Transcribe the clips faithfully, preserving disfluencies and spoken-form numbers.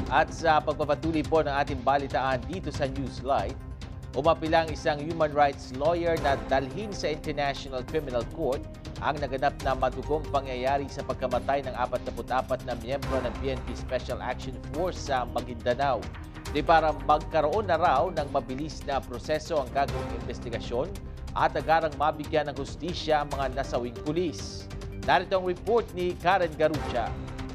At sa pagpapatuloy po ng ating balitaan dito sa Newsline, umapilang isang human rights lawyer na dalhin sa International Criminal Court ang naganap na madugong pangyayari sa pagkamatay ng apat na apat na miyembro ng P N P Special Action Force sa Maguindanao. Di para magkaroon na raw ng mabilis na proseso ang gagawing investigasyon at agarang mabigyan ng hustisya ang mga nasawing pulis. Narito ang report ni Karen Garucha.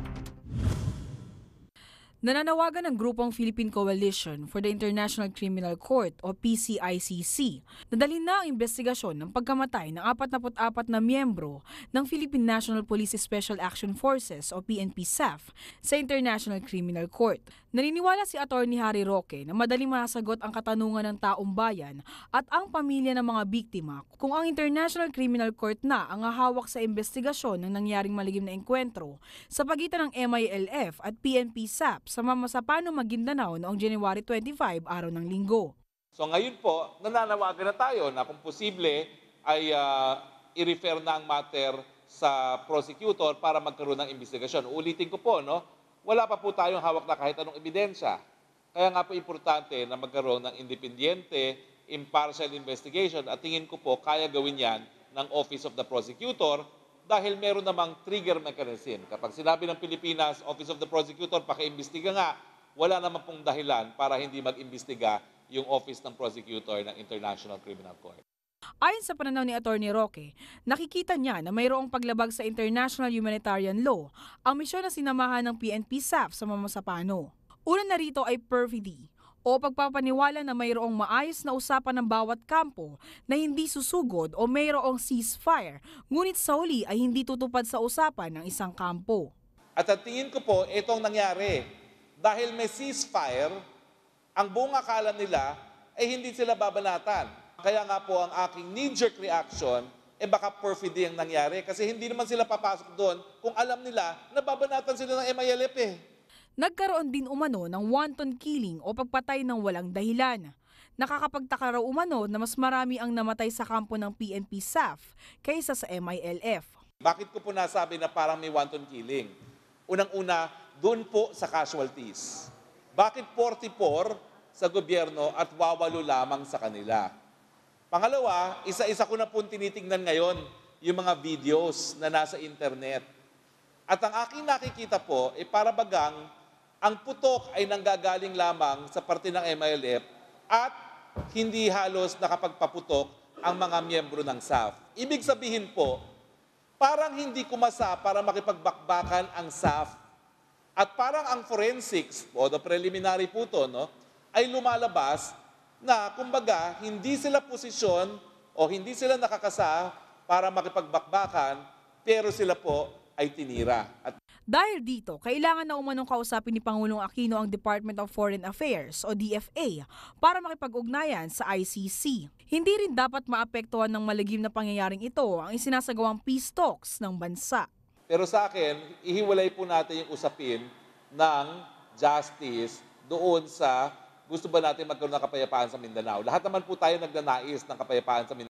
Nananawagan ng grupong Philippine Coalition for the International Criminal Court o P C I C C na dalhin na ang investigasyon ng pagkamatay ng apat na apat na miyembro ng Philippine National Police Special Action Forces o P N P S A F sa International Criminal Court. Naniniwala si Attorney Harry Roque na madaling masagot ang katanungan ng taong bayan at ang pamilya ng mga biktima kung ang International Criminal Court na ang hahawak sa investigasyon ng nangyaring maligim na engkwentro sa pagitan ng M I L F at P N P S A F sa Mamasapano Maguindanao noong January twenty-five, araw ng linggo. So ngayon po, nananawagan na tayo na kung posible ay uh, i-refer na ang matter sa prosecutor para magkaroon ng investigasyon. Ulitin ko po, no? Wala pa po tayong hawak na kahit anong ebidensya. Kaya nga po importante na magkaroon ng independyente, impartial investigation at tingin ko po kaya gawin yan ng Office of the Prosecutor dahil meron namang trigger mechanism. Kapag sinabi ng Pilipinas, Office of the Prosecutor, pakiimbestiga nga, wala naman pong dahilan para hindi mag-imbestiga yung Office ng Prosecutor ng International Criminal Court. Ayon sa pananaw ni Attorney Roque, nakikita niya na mayroong paglabag sa international humanitarian law ang misyon na sinamahan ng P N P S A F sa Mamasapano. Una na rito ay perfidy o pagpapaniwala na mayroong maayos na usapan ng bawat kampo na hindi susugod o mayroong ceasefire, ngunit sa huli ay hindi tutupad sa usapan ng isang kampo. At at tingin ko po, itong nangyari. Dahil may ceasefire, ang buong akala nila ay hindi sila babanatan. Kaya nga po ang aking knee-jerk reaction, eh baka perfidy ang nangyari kasi hindi naman sila papasok doon kung alam nila na babanatan sila ng M I L F eh. Nagkaroon din umano ng wanton killing o pagpatay ng walang dahilan. Nakakapagtaka raw umano na mas marami ang namatay sa kampo ng P N P S A F kaysa sa M I L F. Bakit ko po nasabi na parang may wanton killing? Unang-una, doon po sa casualties. Bakit forty-four sa gobyerno at wawalo lamang sa kanila? Pangalawa, isa-isa ko na po tinitingnan ngayon yung mga videos na nasa internet. At ang aking nakikita po, eh para bagang ang putok ay nanggagaling lamang sa parte ng M I L F at hindi halos nakapagpaputok ang mga miyembro ng S A F. Ibig sabihin po, parang hindi kumasa para makipagbakbakan ang S A F. At parang ang forensics, o the preliminary po to, no, ay lumalabas na kumbaga hindi sila posisyon o hindi sila nakakasa para makipagbakbakan, pero sila po ay tinira. At dahil dito, kailangan na umanong kausapin ni Pangulong Aquino ang Department of Foreign Affairs o D F A para makipag-ugnayan sa I C C. Hindi rin dapat maapektuhan ng malagim na pangyayaring ito ang isinasagawang peace talks ng bansa. Pero sa akin, ihiwalay po natin yung usapin ng justice doon sa gusto ba natin magkaroon ng kapayapaan sa Mindanao. Lahat naman po tayo nagnanais ng kapayapaan sa Mindanao.